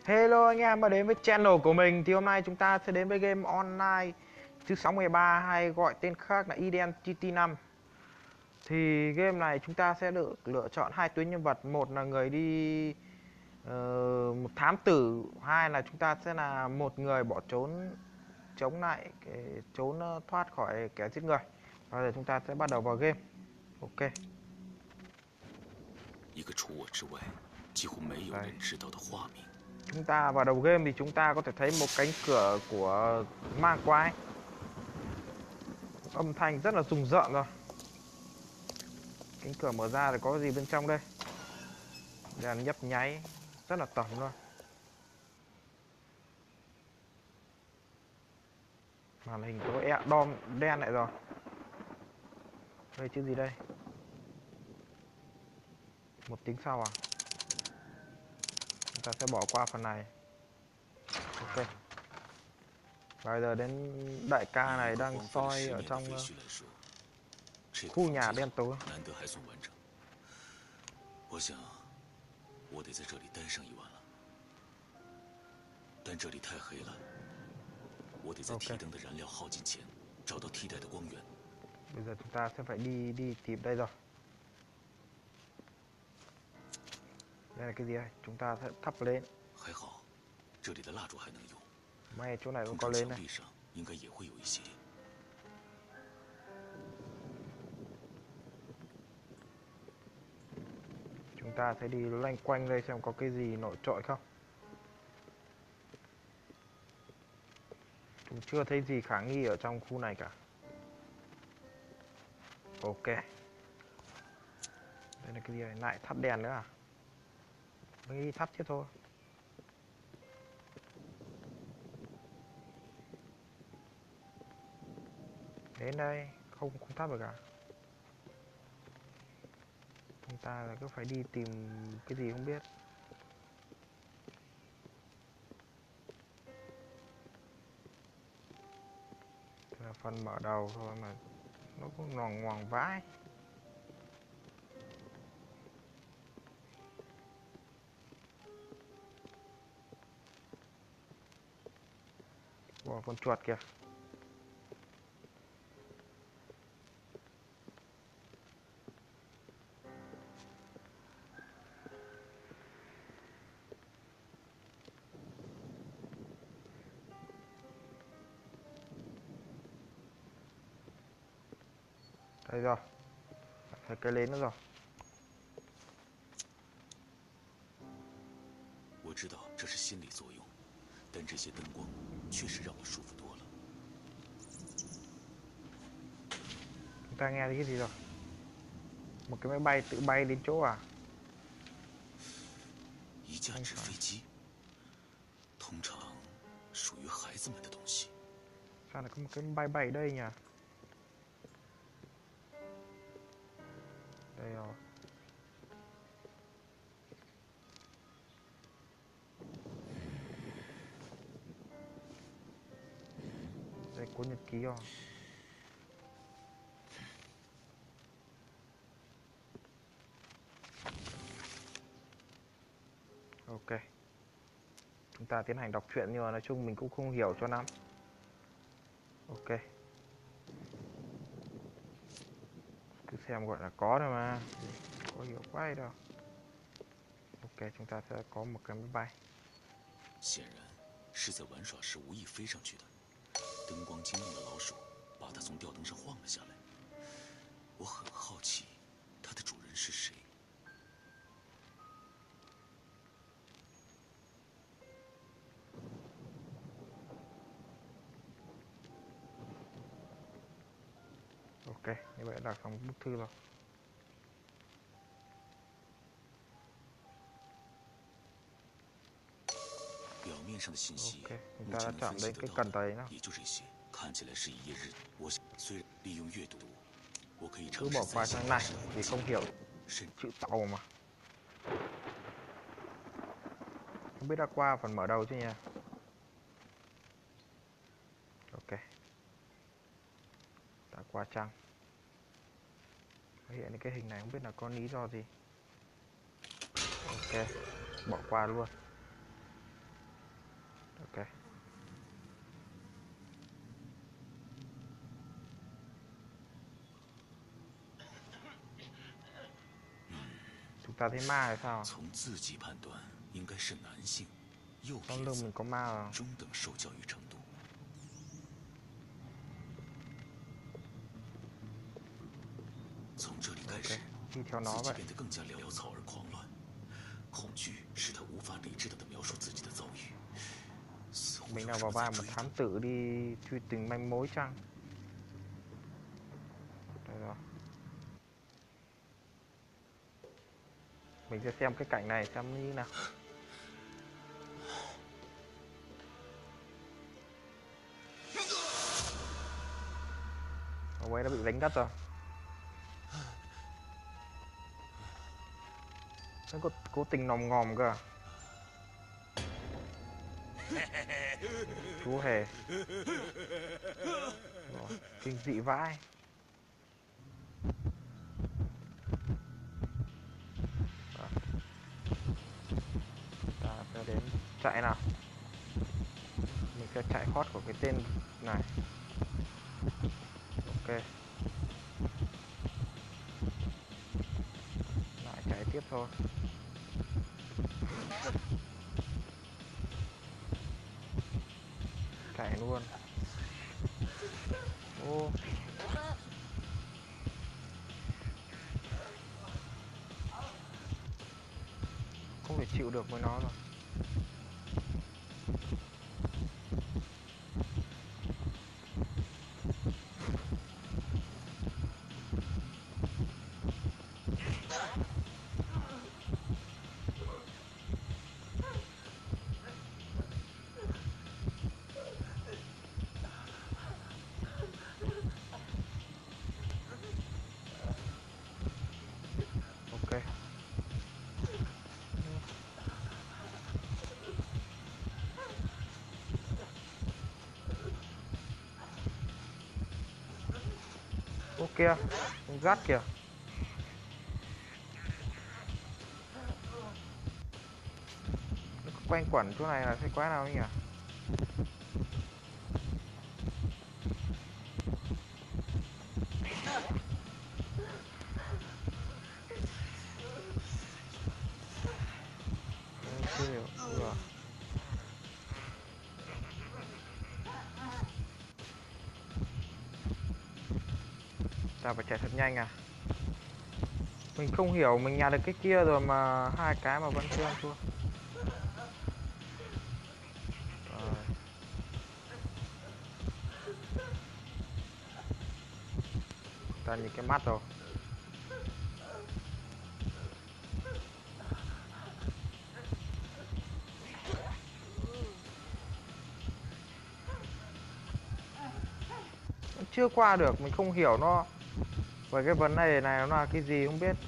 Hello anh em đã đến với channel của mình. Thì hôm nay chúng ta sẽ đến với game online thứ 63 hay gọi tên khác là Identity 5. Thì game này chúng ta sẽ được lựa chọn hai tuyến nhân vật, một là người đi một thám tử, hai là chúng ta sẽ là một người bỏ trốn chống lại trốn thoát khỏi kẻ giết người. Bây giờ chúng ta sẽ bắt đầu vào game. Ok. 一个除我之外几乎没有人知道的化名。 Chúng ta vào đầu game thì chúng ta có thể thấy một cánh cửa của ma quái. Âm thanh rất là rùng rợn rồi. Cánh cửa mở ra thì có gì bên trong đây? Đèn nhấp nháy rất là tởm luôn. Màn hình có đom đen lại rồi. Đây chữ gì đây? Một tiếng sau à? Chúng ta sẽ bỏ qua phần này. Ok. Bây giờ đến đại ca này đang soi ở trong khu nhà đen tối. 难得还算完整。我想，我得在这里待上一晚了。但这里太黑了，我得在提灯的燃料耗尽前找到替代的光源。 Bây giờ chúng ta sẽ phải đi tìm đây rồi. Đây là cái gì đây? Chúng ta sẽ thắp lên. 还好，这里的蜡烛还能用。 May chỗ này cũng 通 có 常 lên 墙 này. 壁上应该也会有一些。 Chúng ta sẽ đi loanh quanh đây xem có cái gì nổi trội không. Chúng chưa thấy gì khả nghi ở trong khu này cả. Ok. Đây là cái gì này? Lại thắp đèn nữa à? Mình đi thắp chứ thôi. Đến đây không thắp được cả. Chúng ta là cứ phải đi tìm cái gì không biết. Là phần mở đầu thôi mà nó cũng loằng ngoằng vãi. Bỏ con chuột kìa. Đây rồi. Thấy cái lên nữa rồi. 我知道这是心理作用，但这些灯光确实让我舒服多了。 Chúng ta nghe thấy cái gì rồi? Một cái máy bay tự bay đến chỗ à? 一架纸飞机，通常属于孩子们的东西。 Sao lại có một cái máy bay bay ở đây nhỉ? Đây rồi. Đây cuốn nhật ký rồi. Ok. Chúng ta tiến hành đọc truyện nhưng mà nói chung mình cũng không hiểu cho lắm. Ok. Cứ xem gọi là có thôi mà. Có hiểu quá hay đâu. Ok, chúng ta sẽ có một cái máy bay. 显然是在玩耍时无意飞上去的，灯光惊动了老鼠，把它从吊灯上晃了下来。我很好奇，它的主人是谁。 Ok, như vậy là xong bức thư rồi. Ok, chúng ta đã chọn đến cái cần đấy nào. Cứ bỏ qua sang này vì không hiểu chữ tàu mà. Không biết đã qua phần mở đầu chứ nha. Ok. Đã qua trang. Hiện cái hình này không biết là có lý do gì. Ok, bỏ qua luôn. ta thấy ma hay sao? 从字迹判断，应该是男性，右 Sau 撇 lưng 子， mình có ma à? 中等受教育程度。从这里开始， đi theo 自 nó 己 vậy. 变得更加潦草而狂乱，恐惧使他无法理智地描述自己的遭遇，似乎 Mình 有 là 什 vào 么在 vai một 追他。 thám tử đi truy tìm manh mối chăng? Đây rồi. Mình sẽ xem cái cảnh này xem như nào. Ông ấy đã bị đánh đất rồi. Nó cố tình nòm ngòm cơ à? Chú hề. Rồi, kinh dị vãi. Ta sẽ đến chạy nào. Mình sẽ chạy thoát của cái tên này. Ok. Lại chạy tiếp thôi. Chạy luôn. Ô. Không thể chịu được với nó rồi. Ok. Ô kìa, con gắt kìa. Nó quanh quẩn chỗ này là cái quái nào ấy nhỉ? Chưa hiểu. Rồi. Ta phải chạy thật nhanh à? Mình không hiểu, mình nhặt được cái kia rồi mà hai cái mà vẫn chưa ăn thua. Rồi. Ta nhìn cái mắt rồi. Nó chưa qua được, mình không hiểu nó. Về cái vấn đề này nó là cái gì không biết.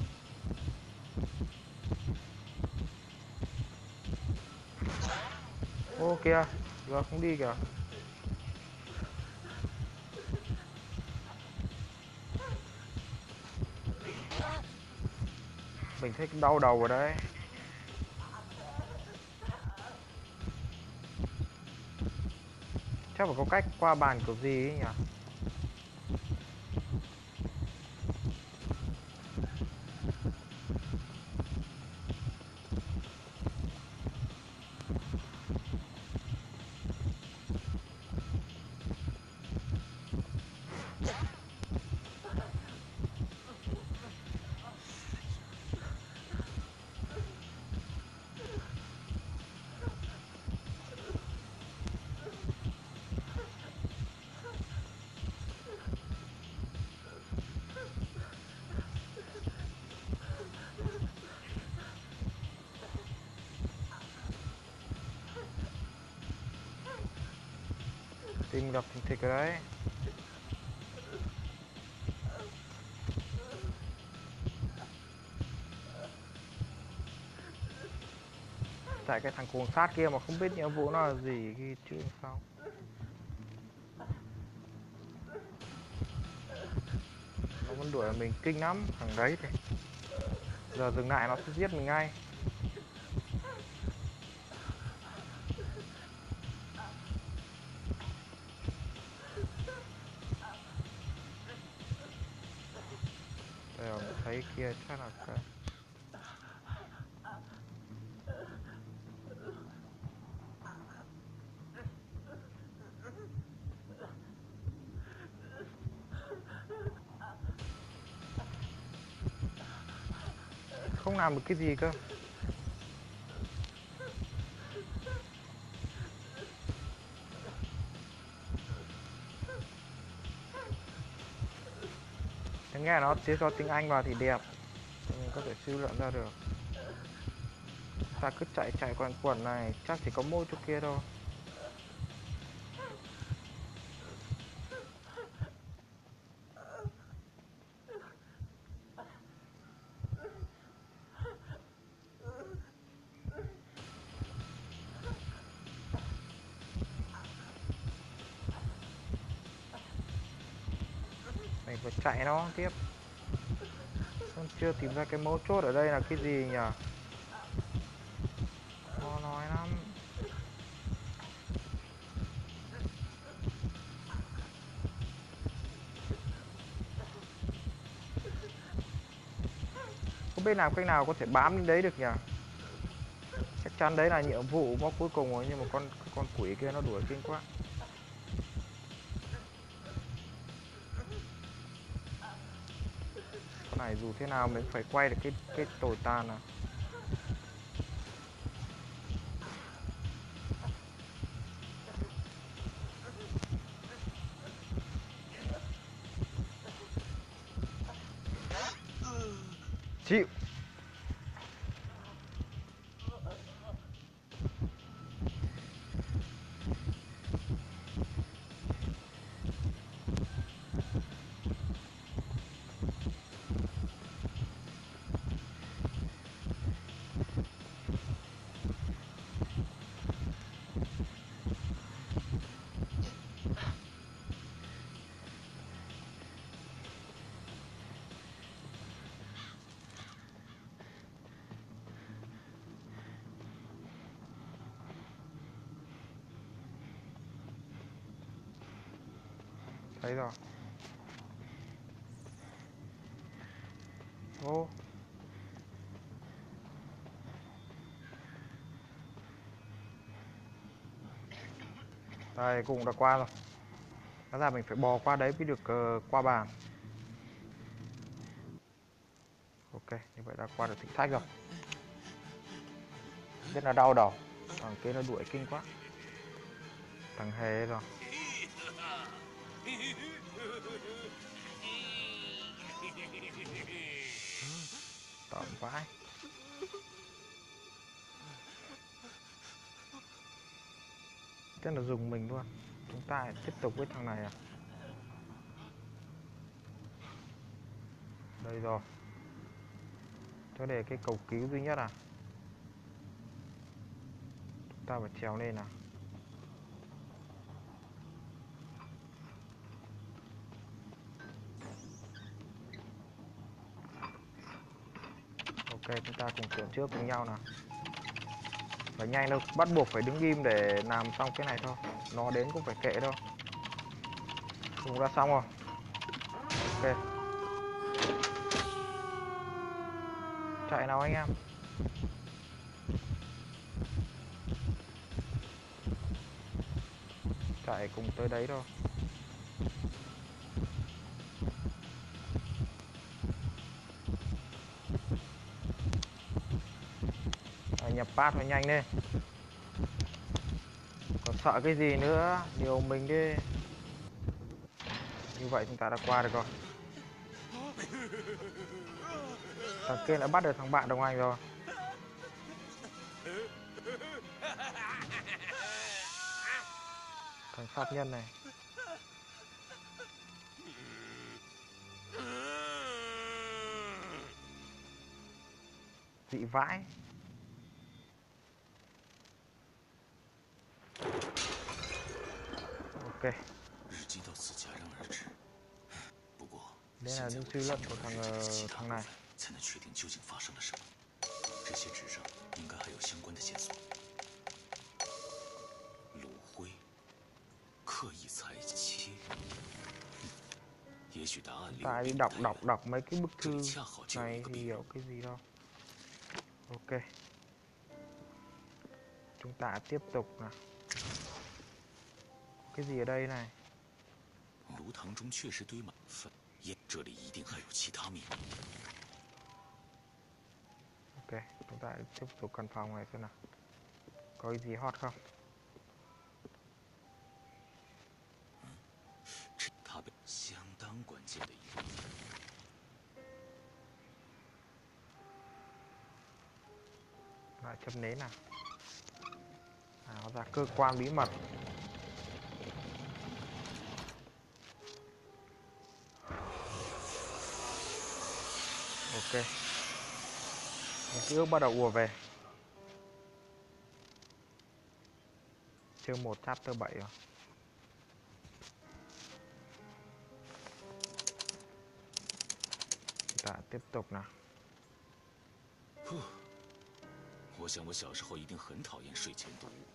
Ô kìa, giờ không đi kìa. Mình thấy đau đầu ở đấy. Chắc phải có cách qua bàn kiểu gì ấy nhỉ? Tim đập thình thịch ở đấy. Tại cái thằng cuồng sát kia mà không biết nhiệm vụ nó là gì ghi chữ sau. Nó vẫn đuổi mình kinh lắm, thằng đấy thì. Giờ dừng lại nó sẽ giết mình ngay. Đây rồi, thấy kia chắc là cái... không làm được cái gì cơ. Nghe nó tiếng cho tiếng Anh vào thì đẹp, thì mình có thể suy luận ra được. Ta cứ chạy quanh quẩn này chắc chỉ có mỗi chỗ kia thôi. Mình phải chạy nó tiếp. Vẫn chưa tìm ra cái mấu chốt ở đây là cái gì nhỉ? Khó nói lắm. Không biết làm cách nào có thể bám đến đấy được nhỉ? Chắc chắn đấy là nhiệm vụ mốc cuối cùng rồi, nhưng mà con quỷ kia nó đuổi kinh quá. Con này dù thế nào mình phải quay được cái tồi tàn à. Chịu. Thấy rồi. Ô. Đây, cũng đã qua rồi. Hóa ra mình phải bò qua đấy mới được qua bàn. Ok, như vậy đã qua được thử thách rồi. Rất là đau đầu. Thằng kia nó đuổi kinh quá. Thằng hề rồi. Tởm vãi. Thế là dùng mình luôn. Chúng ta tiếp tục với thằng này à? Đây rồi. Cho để cái cầu cứu duy nhất à? Chúng ta phải trèo lên nào. Ok, chúng ta cùng tưởng trước cùng nhau nào. Phải nhanh đâu, bắt buộc phải đứng im để làm xong cái này thôi. Nó đến cũng phải kệ đâu. Chúng đã xong rồi. Ok. Chạy nào anh em. Chạy cùng tới đấy thôi. Nhập pass phải nhanh lên. Còn sợ cái gì nữa, điều mình đi. Như vậy chúng ta đã qua được rồi. Thằng kia đã bắt được thằng bạn đồng hành rồi. Thằng pháp nhân này. Dị vãi. Ok. Đây là những suy luận của thằng này. Ta đi đọc mấy cái bức thư này thì hiểu cái gì đâu. Ok. Chúng ta tiếp tục nào. Cái gì ở đây này? Ok, chúng ta tiếp tục căn phòng này xem nào. Có cái gì hot không? Lại châm nến nào. Hóa ra cơ quan bí mật. Ok. Ký ức bắt đầu ùa về. Chương 1 chapter 7 rồi. Ta tiếp tục nào. 我想我小时候一定很讨厌睡前读物。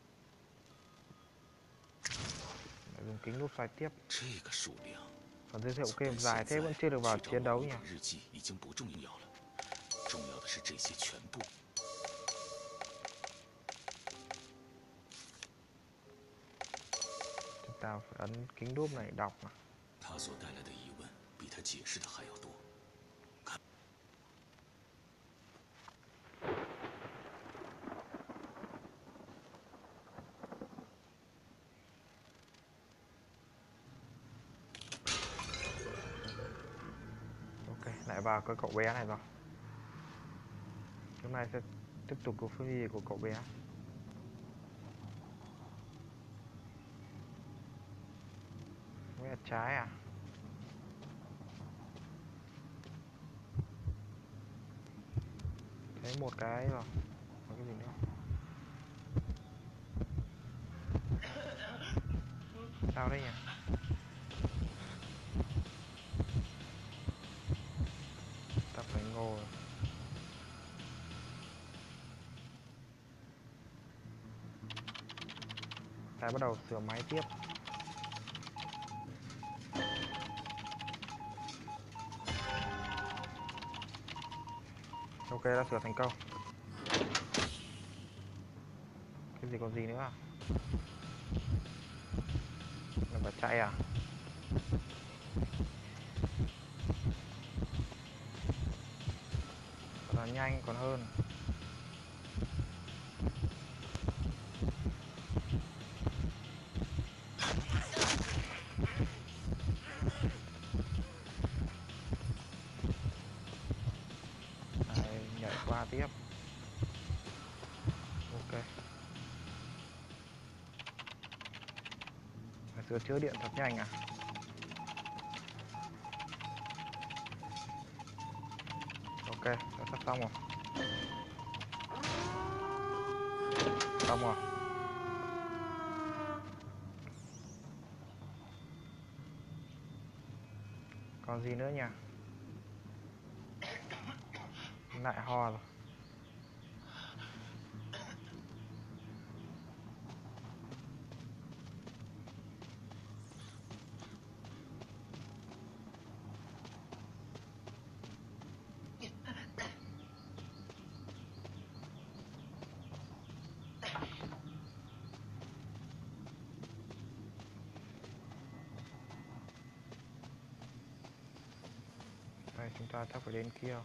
Dùng kính lúp xoay tiếp. 这个数量 Còn giới thiệu game dài thế vẫn chưa được vào chiến đấu nhỉ? 日记已经不重要了，重要的是这些全部。 Chúng ta phải ấn kính lúp này đọc mà. 他所带来的疑问比他解释的还要多。 Ok, lại vào cái cậu bé này rồi. Hôm nay sẽ tiếp tục cuộc phiêu lưu của cậu bé. Cái trái à? Thấy một cái rồi. Có cái gì nữa? Sao đây nhỉ? Ta phải ngồi. Ta bắt đầu sửa máy tiếp. Ok, đã sửa thành công. Cái gì còn gì nữa à? Là phải chạy à? Là nhanh còn hơn. Đây, nhảy qua tiếp. Ok. Sửa chữa điện thật nhanh à? Ok, đã sắp xong rồi. Xong rồi. Còn gì nữa nhỉ? Lại ho rồi. Đây, chúng ta chắc phải đến kia.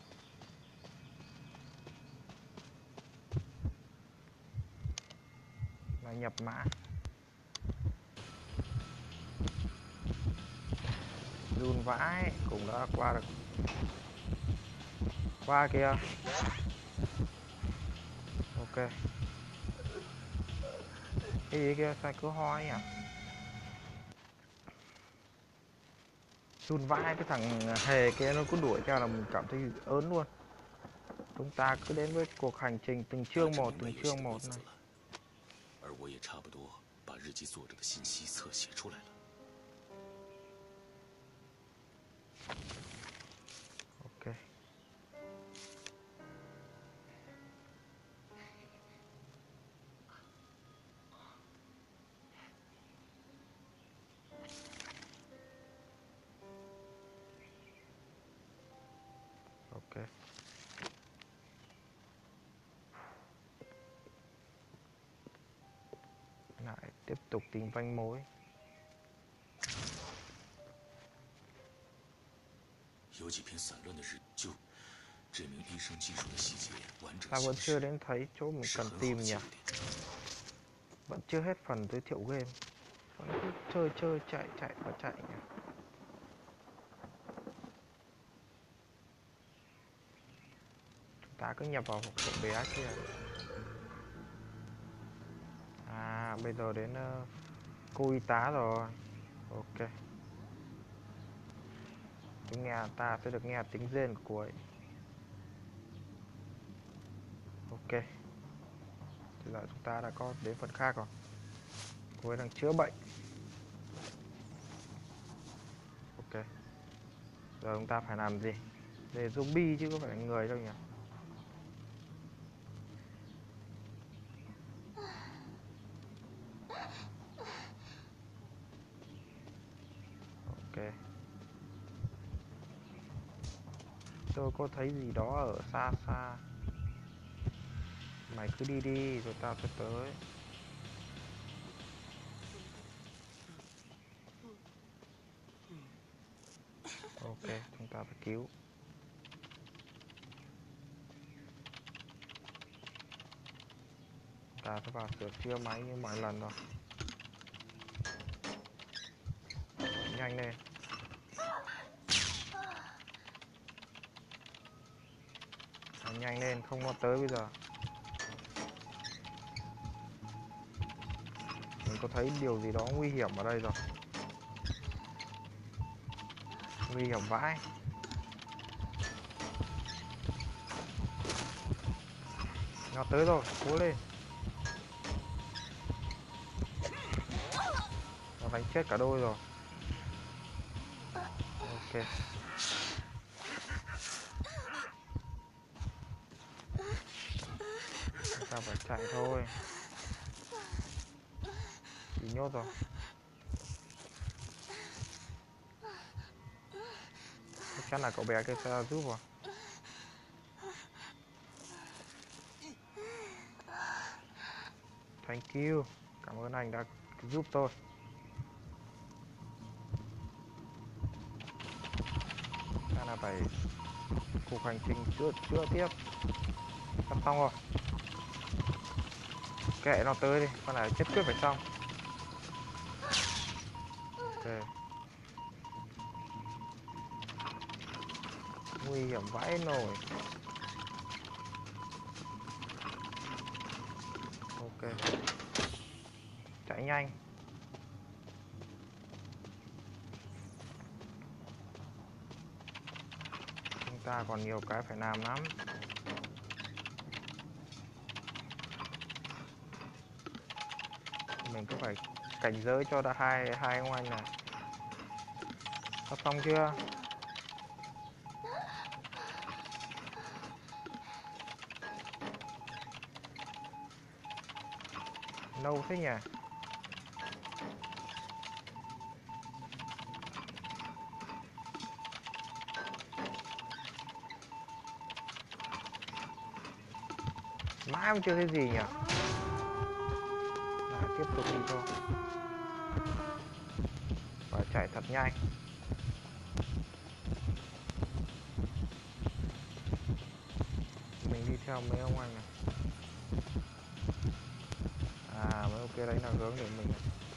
Là nhập mã. Run vãi, cũng đã qua được. Qua kìa. Ok. Cái gì kia, sao cứ ho ấy nhỉ? Run vãi, cái thằng hề kia nó cứ đuổi theo là mình cảm thấy ớn luôn. Chúng ta cứ đến với cuộc hành trình từng chương một này. 而我也差不多把日记作者的信息侧写出来了。 Ok. Ok. Lại tiếp tục tìm manh mối. 有几篇散乱的日就这名医生技术的细节完整 Ta 详 vẫn 实， chưa đến thấy chỗ mình 是 cần 很好 tìm 的 nhỉ. 切入点。 Vẫn chưa hết phần giới thiệu game. Vẫn cứ chơi chạy và chạy nhỉ. Chúng ta cứ nhập vào hộp cậu bé kia. À bây giờ đến cô y tá rồi. Ok. Ta sẽ được nghe tiếng rên của cô ấy. Ok. Bây giờ chúng ta đã có đến phần khác rồi. Cô ấy đang chữa bệnh. Ok. Giờ chúng ta phải làm gì? Để zombie chứ có phải là người đâu nhỉ? Ok. Tôi có thấy gì đó ở xa xa. Mày cứ đi đi rồi tao sẽ tới. Ok, chúng ta phải cứu. Ta sẽ vào sửa chữa máy như mọi lần rồi. Nhanh lên. Nhanh lên, không nó tới bây giờ. Mình có thấy điều gì đó nguy hiểm ở đây rồi. Nguy hiểm vãi. Nó tới rồi, cố lên. Nó đánh chết cả đôi rồi. Ok. Chúng ta phải chạy thôi. Bị nhốt rồi. Chắc chắn là cậu bé kia sẽ giúp rồi. Thank you. Cảm ơn anh đã giúp tôi. Ta là phải cuộc hành trình chữa tiếp. Sắp xong rồi. Kệ nó tới đi, con này chết quyết phải xong. Ok. Nguy hiểm vãi nổi. Ok. Chạy nhanh. Chúng ta còn nhiều cái phải làm lắm. Mình cứ phải cảnh giới cho hai ông anh này. Sắp xong chưa? Lâu thế nhỉ? Mãi cũng chưa thấy gì nhỉ? Lại tiếp tục đi thôi. Phải chạy thật nhanh. Mình đi theo mấy ông anh này. À mấy ông kia đấy là hướng để mình này.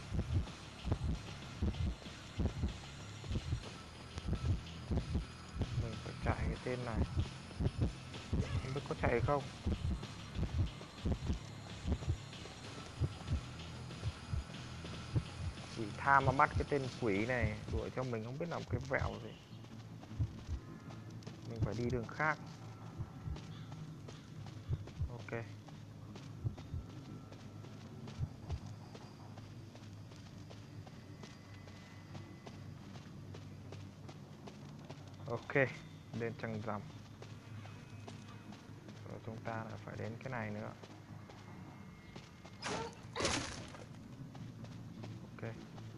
Mình phải chạy cái tên này. Không biết có chạy không? Quỷ tham mà bắt cái tên quỷ này đuổi theo mình không biết làm cái vẹo gì. Mình phải đi đường khác. Ok. Ok, lên trăng rằm. Rồi chúng ta lại phải đến cái này nữa. Ok.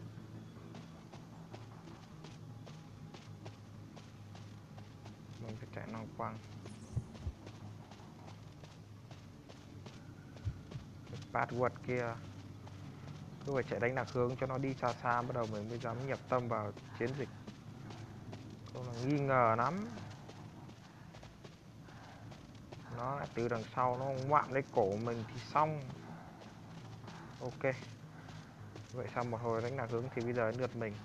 Mình phải chạy năng quăng. Cái password kia cứ phải chạy đánh lạc hướng cho nó đi xa xa, bắt đầu mình mới dám nhập tâm vào chiến dịch. Không là nghi ngờ lắm. Nó lại từ đằng sau nó ngoạm lấy cổ mình thì xong. Ok. Vậy sau một hồi đánh lạc hướng thì bây giờ đến lượt mình.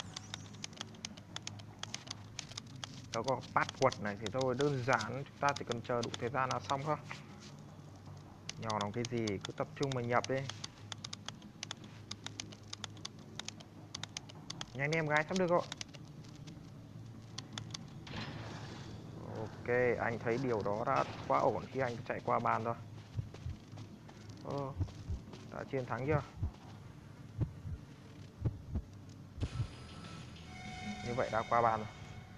Nó có password này thì thôi đơn giản, chúng ta chỉ cần chờ đủ thời gian là xong thôi. Nhỏ lòng cái gì, cứ tập trung mà nhập đi. Nhanh đi em gái, sắp được rồi. Ok, anh thấy điều đó đã quá ổn khi anh chạy qua bàn rồi. Đã chiến thắng chưa? Như vậy đã qua bàn rồi.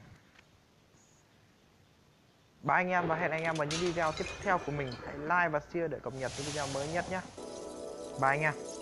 Bye anh em và hẹn anh em vào những video tiếp theo của mình. Hãy like và share để cập nhật những video mới nhất nhé. Bye anh em.